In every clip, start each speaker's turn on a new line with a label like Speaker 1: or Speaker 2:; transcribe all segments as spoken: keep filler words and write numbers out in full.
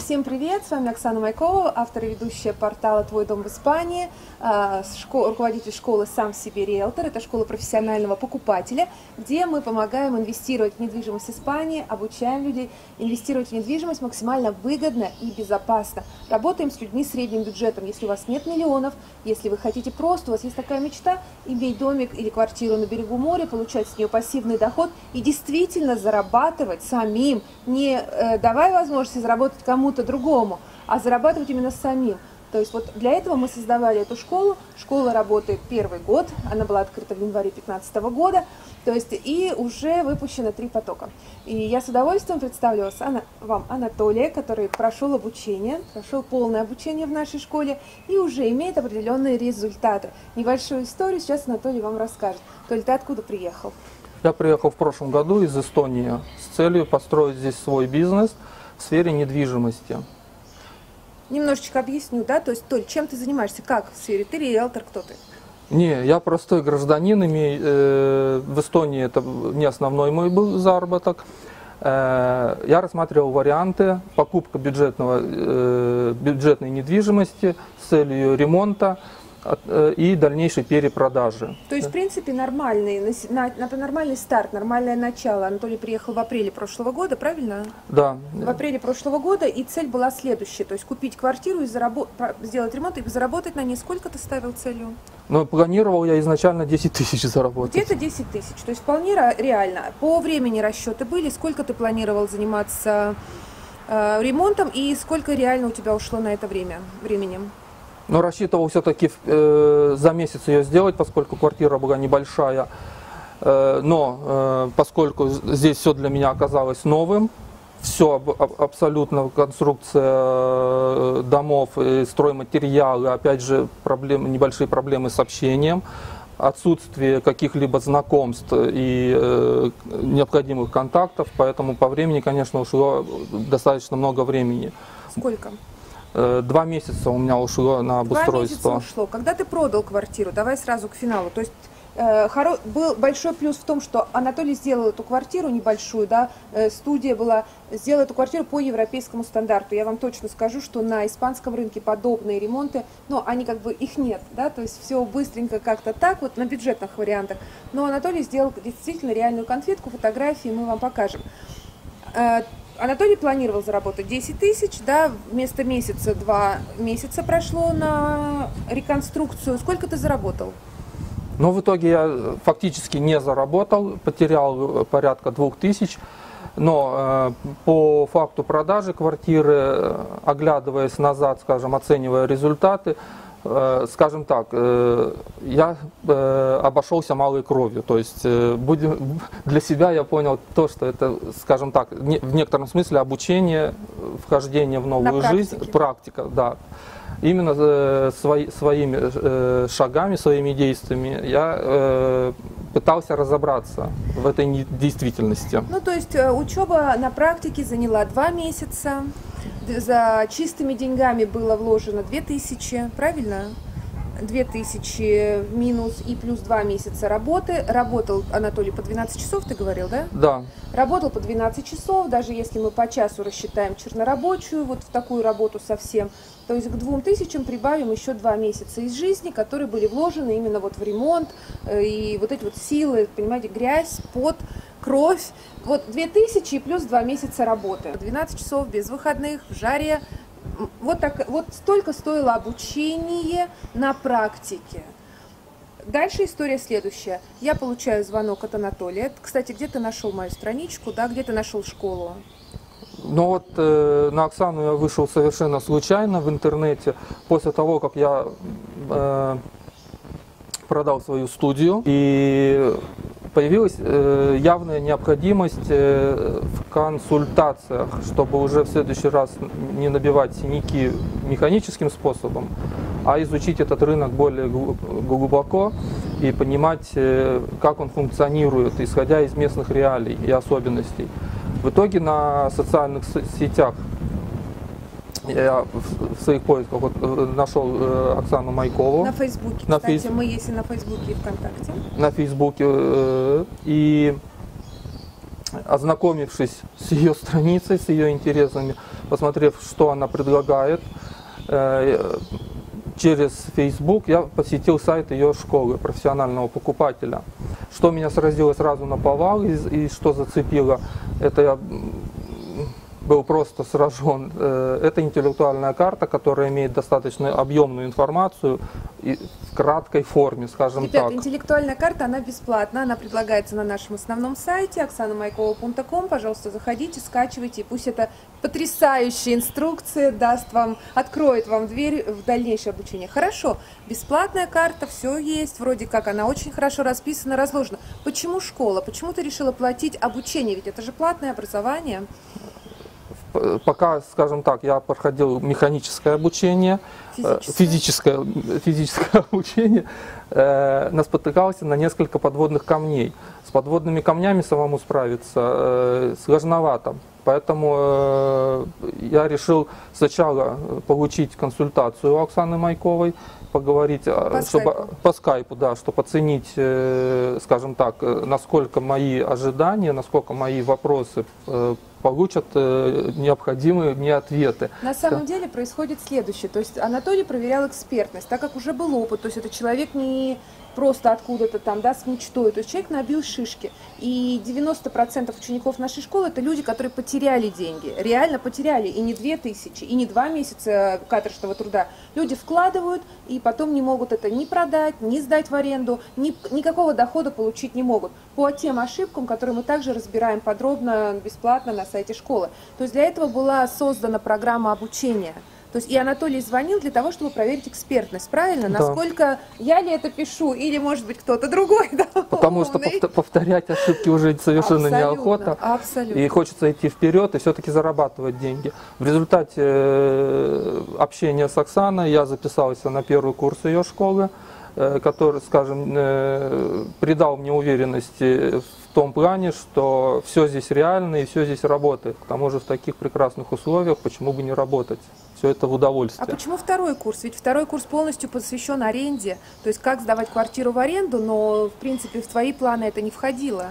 Speaker 1: Всем привет! С вами Оксана Майкова, автор и ведущая портала «Твой дом в Испании», школ, руководитель школы «Сам себе риэлтор». Это школа профессионального покупателя, где мы помогаем инвестировать в недвижимость Испании, обучаем людей инвестировать в недвижимость максимально выгодно и безопасно. Работаем с людьми с средним бюджетом. Если у вас нет миллионов, если вы хотите просто, у вас есть такая мечта, иметь домик или квартиру на берегу моря, получать с нее пассивный доход и действительно зарабатывать самим, не э, давая возможности заработать кому-то другому, а зарабатывать именно самим. То есть вот для этого мы создавали эту школу. Школа работает первый год, она была открыта в январе две тысячи пятнадцатого года, то есть и уже выпущено три потока. И я с удовольствием представлю вас, Ана, вам Анатолия, который прошел обучение, прошел полное обучение в нашей школе и уже имеет определенные результаты. Небольшую историю сейчас Анатолий вам расскажет. Толь, ты откуда приехал?
Speaker 2: Я приехал в прошлом году из Эстонии с целью построить здесь свой бизнес в сфере недвижимости.
Speaker 1: Немножечко объясню, да? То есть, Толь, чем ты занимаешься? Как в сфере? Ты риэлтор, кто ты?
Speaker 2: Не, я простой гражданин, имею, э, в Эстонии это не основной мой был заработок. Э, я рассматривал варианты покупка бюджетного, э, бюджетной недвижимости с целью ремонта и дальнейшей перепродажи.
Speaker 1: То есть, в принципе, нормальный, на, на, нормальный старт, нормальное начало. Анатолий приехал в апреле прошлого года, правильно?
Speaker 2: Да.
Speaker 1: В апреле прошлого года, и цель была следующая, то есть купить квартиру, и заработ... сделать ремонт и заработать на ней. Сколько ты ставил целью?
Speaker 2: Ну, планировал я изначально десять тысяч заработать.
Speaker 1: Где-то десять тысяч, то есть вполне реально. По времени расчеты были, сколько ты планировал заниматься э, ремонтом, и сколько реально у тебя ушло на это время, временем?
Speaker 2: Но рассчитывал все-таки э, за месяц ее сделать, поскольку квартира была небольшая. Э, но э, поскольку здесь все для меня оказалось новым, все аб абсолютно, конструкция домов, стройматериалы, опять же проблемы, небольшие проблемы с общением, отсутствие каких-либо знакомств и э, необходимых контактов, поэтому по времени, конечно, ушло достаточно много времени.
Speaker 1: Сколько?
Speaker 2: Два месяца у меня ушло на обустройство.
Speaker 1: Два месяца ушло. Когда ты продал квартиру, давай сразу к финалу. То есть э, хоро... был большой плюс в том, что Анатолий сделал эту квартиру небольшую, да, э, студия была, сделала эту квартиру по европейскому стандарту. Я вам точно скажу, что на испанском рынке подобные ремонты, но они как бы их нет, да, то есть все быстренько как-то так, вот на бюджетных вариантах. Но Анатолий сделал действительно реальную конфетку, фотографии мы вам покажем. Э, Анатолий планировал заработать десять тысяч, да, вместо месяца два месяца прошло на реконструкцию. Сколько ты заработал?
Speaker 2: Ну, в итоге я фактически не заработал, потерял порядка двух тысяч. Но э, по факту продажи квартиры, оглядываясь назад, скажем, оценивая результаты, э, скажем так, э, я э, обошелся малой кровью. То есть э, будем, для себя я понял то, что это, скажем так, не, в некотором смысле обучение, вхождение в новую жизнь, практика, да. Именно э, свои, своими э, шагами, своими действиями я э, пытался разобраться в этой действительности.
Speaker 1: Ну, то есть э, учеба на практике заняла два месяца, за чистыми деньгами было вложено две тысячи, правильно? две тысячи минус и плюс два месяца работы. Работал Анатолий по двенадцать часов, ты говорил, да?
Speaker 2: Да.
Speaker 1: Работал по двенадцать часов, даже если мы по часу рассчитаем чернорабочую, вот в такую работу совсем, то есть к двум тысячам прибавим еще два месяца из жизни, которые были вложены именно вот в ремонт, и вот эти вот силы, понимаете, грязь, пот, кровь. Вот две тысячи и плюс два месяца работы. двенадцать часов без выходных, в жаре. Вот, так, вот столько стоило обучение на практике. Дальше история следующая. Я получаю звонок от Анатолия. Кстати, где ты нашел мою страничку, да, где ты нашел школу?
Speaker 2: Ну вот э, на Оксану я вышел совершенно случайно в интернете, после того, как я э, продал свою студию, и появилась э, явная необходимость э, в консультациях, чтобы уже в следующий раз не набивать синяки механическим способом, а изучить этот рынок более глубоко и понимать, э, как он функционирует, исходя из местных реалий и особенностей. В итоге на социальных сетях я в своих поисках вот нашел Оксану Майкову.
Speaker 1: На Фейсбуке,
Speaker 2: на
Speaker 1: кстати,
Speaker 2: фейс...
Speaker 1: мы есть и на Фейсбуке, и ВКонтакте.
Speaker 2: На Фейсбуке. И ознакомившись с ее страницей, с ее интересами, посмотрев, что она предлагает, через Facebook я посетил сайт ее школы, профессионального покупателя. Что меня сразило сразу наповал и, и что зацепило, это я был просто сражен. Это интеллектуальная карта, которая имеет достаточно объемную информацию и в краткой форме, скажем
Speaker 1: Ребята,
Speaker 2: так.
Speaker 1: интеллектуальная карта, она бесплатна, она предлагается на нашем основном сайте оксана майкова точка ком. Пожалуйста, заходите, скачивайте, и пусть эта потрясающая инструкция даст вам, откроет вам дверь в дальнейшее обучение. Хорошо, бесплатная карта, все есть, вроде как она очень хорошо расписана, разложена. Почему школа? Почему ты решила платить обучение? Ведь это же платное образование.
Speaker 2: Пока, скажем так, я проходил механическое обучение, физическое, физическое, физическое обучение, э, наспотыкался на несколько подводных камней. С подводными камнями самому справиться э, сложновато. Поэтому э, я решил сначала получить консультацию у Оксаны Майковой, поговорить
Speaker 1: по
Speaker 2: чтобы,
Speaker 1: скайпу.
Speaker 2: по скайпу, да, чтобы оценить, э, скажем так, насколько мои ожидания, насколько мои вопросы э, получат э, необходимые мне ответы.
Speaker 1: На самом деле происходит следующее. То есть Анатолий проверял экспертность, так как уже был опыт. То есть это человек не просто откуда-то там, да, с мечтой. То есть человек набил шишки. И девяносто процентов учеников нашей школы — это люди, которые потеряли деньги. Реально потеряли. И не две тысячи, и не два месяца каторжного труда. Люди вкладывают и потом не могут это ни продать, ни сдать в аренду, ни, никакого дохода получить не могут. По тем ошибкам, которые мы также разбираем подробно, бесплатно на сайте школы. То есть для этого была создана программа обучения. То есть и Анатолий звонил для того, чтобы проверить экспертность, правильно?
Speaker 2: Да.
Speaker 1: Насколько я ли это пишу, или может быть кто-то другой, да,
Speaker 2: Потому что повторять ошибки уже совершенно
Speaker 1: абсолютно,
Speaker 2: неохота.
Speaker 1: Абсолютно.
Speaker 2: И хочется идти вперед и все-таки зарабатывать деньги. В результате общения с Оксаной я записался на первый курс ее школы, который, скажем, придал мне уверенности в том плане, что все здесь реально и все здесь работает. К тому же в таких прекрасных условиях почему бы не работать? Все это в удовольствие.
Speaker 1: А почему второй курс? Ведь второй курс полностью посвящен аренде. То есть как сдавать квартиру в аренду, но в принципе в твои планы это не входило.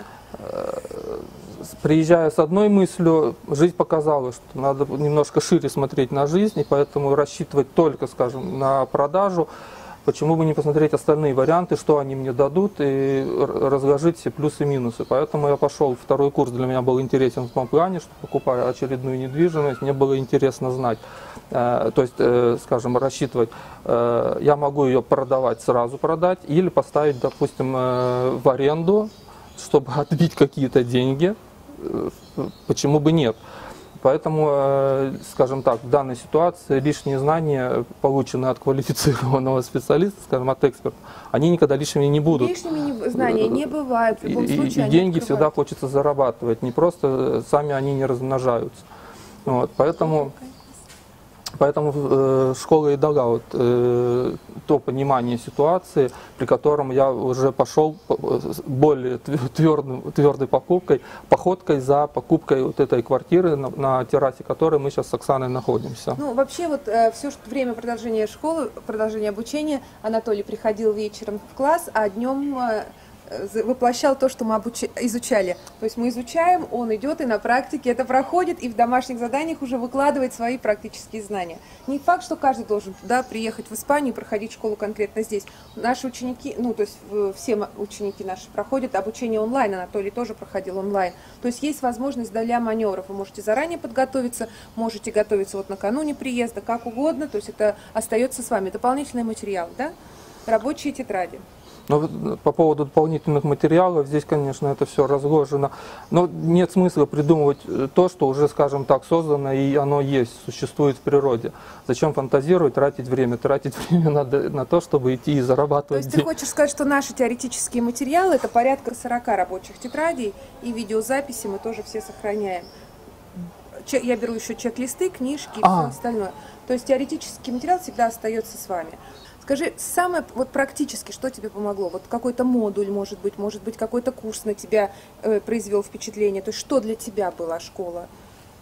Speaker 2: Приезжая с одной мыслью, жизнь показала, что надо немножко шире смотреть на жизнь, и поэтому рассчитывать только, скажем, на продажу. Почему бы не посмотреть остальные варианты, что они мне дадут, и разложить все плюсы и минусы. Поэтому я пошел, второй курс для меня был интересен в том плане, что, покупая очередную недвижимость, мне было интересно знать, э, то есть, э, скажем, рассчитывать, э, я могу ее продавать, сразу продать, или поставить, допустим, э, в аренду, чтобы отбить какие-то деньги, э, почему бы нет. Поэтому, скажем так, в данной ситуации лишние знания, полученные от квалифицированного специалиста, скажем, от эксперта, они никогда лишними не будут.
Speaker 1: Лишними знания не бывают, в любом
Speaker 2: и,
Speaker 1: случае
Speaker 2: и деньги всегда хочется зарабатывать, не просто сами они не размножаются. Вот, поэтому... Поэтому э, школа и дала вот, э, то понимание ситуации, при котором я уже пошел более твердым, твердой покупкой, походкой за покупкой вот этой квартиры, на, на террасе которой мы сейчас с Оксаной находимся.
Speaker 1: Ну, вообще, вот э, все что время продолжения школы, продолжения обучения, Анатолий приходил вечером в класс, а днем... Э, воплощал то, что мы обуч... изучали. То есть мы изучаем, он идет и на практике это проходит, и в домашних заданиях уже выкладывает свои практические знания. Не факт, что каждый должен да, приехать в Испанию и проходить школу конкретно здесь. Наши ученики, ну то есть все ученики наши проходят обучение онлайн, Анатолий тоже проходил онлайн. То есть есть возможность для маневров. Вы можете заранее подготовиться, можете готовиться вот накануне приезда, как угодно. То есть это остается с вами. Дополнительный материал, да? Рабочие тетради.
Speaker 2: Но по поводу дополнительных материалов, здесь, конечно, это все разложено. Но нет смысла придумывать то, что уже, скажем так, создано и оно есть, существует в природе. Зачем фантазировать, тратить время? Тратить время надо на то, чтобы идти и зарабатывать деньги.
Speaker 1: То есть ты хочешь сказать, что наши теоретические материалы, это порядка сорока рабочих тетрадей, и видеозаписи мы тоже все сохраняем. Я беру еще чек-листы, книжки и а. все остальное. То есть теоретический материал всегда остается с вами. Скажи, самое вот практически, что тебе помогло? Вот какой-то модуль, может быть, может быть, какой-то курс на тебя э, произвел впечатление. То есть что для тебя была школа?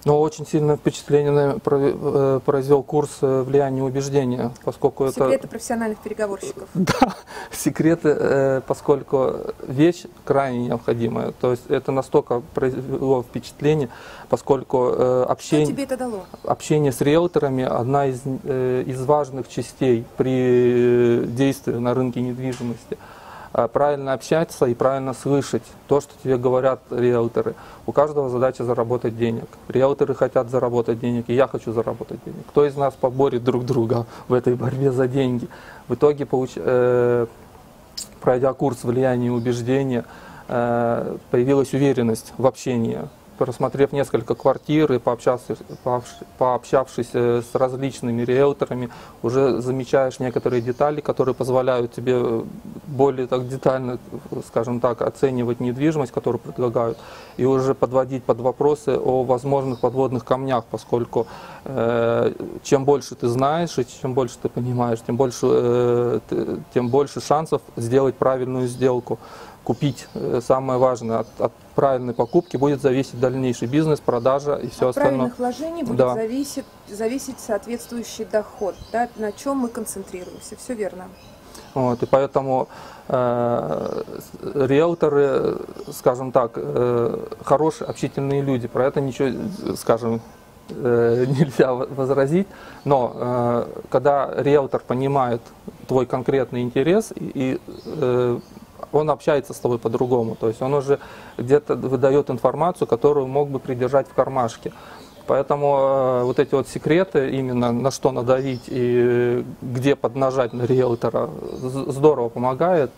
Speaker 2: Но очень сильное впечатление наверное, про- произвел курс влияния и убеждения, поскольку это...
Speaker 1: Секреты профессиональных переговорщиков.
Speaker 2: Да, секреты, поскольку вещь крайне необходимая. То есть это настолько произвело впечатление, поскольку общение,
Speaker 1: Что тебе это дало?
Speaker 2: общение с риэлторами одна из, из важных частей при действии на рынке недвижимости. Правильно общаться и правильно слышать то, что тебе говорят риэлторы. У каждого задача заработать денег. Риэлторы хотят заработать денег, и я хочу заработать денег. Кто из нас поборет друг друга в этой борьбе за деньги? В итоге, получ... э, пройдя курс влияния и убеждения, э, появилась уверенность в общении. Просмотрев несколько квартир и пообщавшись, пообщавшись с различными риэлторами, уже замечаешь некоторые детали, которые позволяют тебе более так детально, скажем так, оценивать недвижимость, которую предлагают, и уже подводить под вопросы о возможных подводных камнях, поскольку э, чем больше ты знаешь и чем больше ты понимаешь, тем больше, э, тем больше шансов сделать правильную сделку. Купить, самое важное, от, от правильной покупки будет зависеть дальнейший бизнес, продажа и все
Speaker 1: От
Speaker 2: остальное.
Speaker 1: От правильных вложений будет
Speaker 2: да.
Speaker 1: зависеть, зависеть соответствующий доход, да, на чем мы концентрируемся, все верно.
Speaker 2: Вот, и поэтому э, риэлторы, скажем так, э, хорошие, общительные люди, про это ничего, скажем, э, нельзя возразить, но э, когда риэлтор понимает твой конкретный интерес и, и э, он общается с тобой по-другому, то есть он уже где-то выдает информацию, которую мог бы придержать в кармашке. Поэтому э, вот эти вот секреты, именно на что надавить и где поднажать на риэлтора, здорово помогает.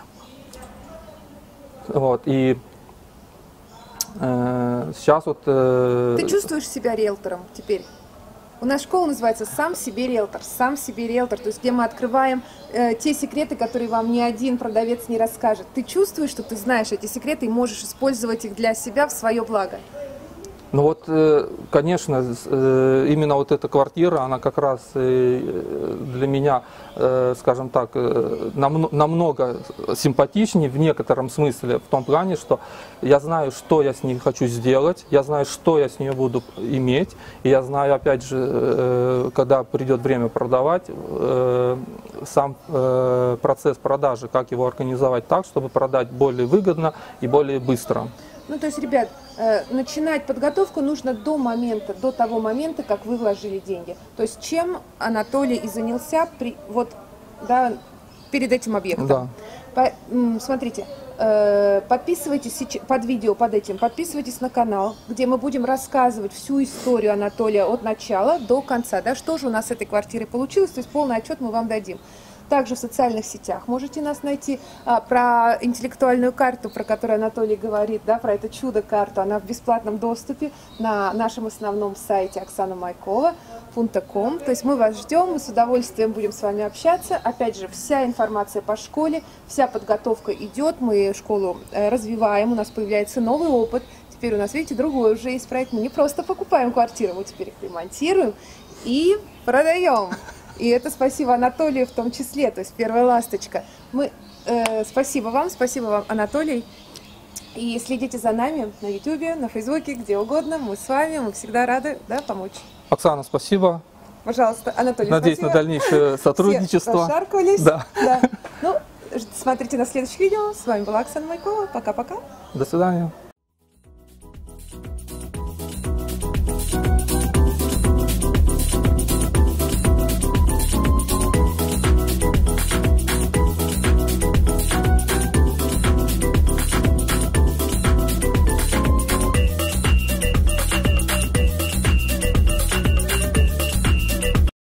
Speaker 2: Вот, и э, сейчас вот... Э,
Speaker 1: Ты чувствуешь себя риэлтором теперь? У нас школа называется «Сам себе риэлтор», «Сам себе риэлтор», то есть где мы открываем э, те секреты, которые вам ни один продавец не расскажет. Ты чувствуешь, что ты знаешь эти секреты и можешь использовать их для себя в свое благо?
Speaker 2: Ну вот, конечно, именно вот эта квартира, она как раз для меня, скажем так, намного симпатичнее в некотором смысле, в том плане, что я знаю, что я с ней хочу сделать, я знаю, что я с нее буду иметь, и я знаю, опять же, когда придет время продавать, сам процесс продажи, как его организовать так, чтобы продать более выгодно и более быстро.
Speaker 1: Ну, то есть, ребят, э, начинать подготовку нужно до момента, до того момента, как вы вложили деньги. То есть, чем Анатолий и занялся при, вот, да, перед этим объектом.
Speaker 2: Да.
Speaker 1: По, м, смотрите, э, подписывайтесь сейчас, под видео, под этим, подписывайтесь на канал, где мы будем рассказывать всю историю Анатолия от начала до конца, да, что же у нас с этой квартирой получилось, то есть полный отчет мы вам дадим. Также в социальных сетях можете нас найти. А, про интеллектуальную карту, про которую Анатолий говорит, да, про эту чудо-карту, она в бесплатном доступе на нашем основном сайте оксана майкова точка ком. То есть мы вас ждем, мы с удовольствием будем с вами общаться. Опять же, вся информация по школе, вся подготовка идет, мы школу э, развиваем, у нас появляется новый опыт. Теперь у нас, видите, другой уже есть проект. Мы не просто покупаем квартиры, мы теперь их ремонтируем и продаем. И это спасибо Анатолию в том числе, то есть первая ласточка. Мы, э, спасибо вам, спасибо вам, Анатолий. И следите за нами на ютубе, на фейсбуке, где угодно. Мы с вами, мы всегда рады, да, помочь.
Speaker 2: Оксана, спасибо.
Speaker 1: Пожалуйста, Анатолий,
Speaker 2: надеюсь
Speaker 1: спасибо.
Speaker 2: на дальнейшее сотрудничество.
Speaker 1: Все расшаркались.
Speaker 2: Да.
Speaker 1: Да. Ну, смотрите на следующих видео. С вами была Оксана Майкова. Пока-пока.
Speaker 2: До свидания.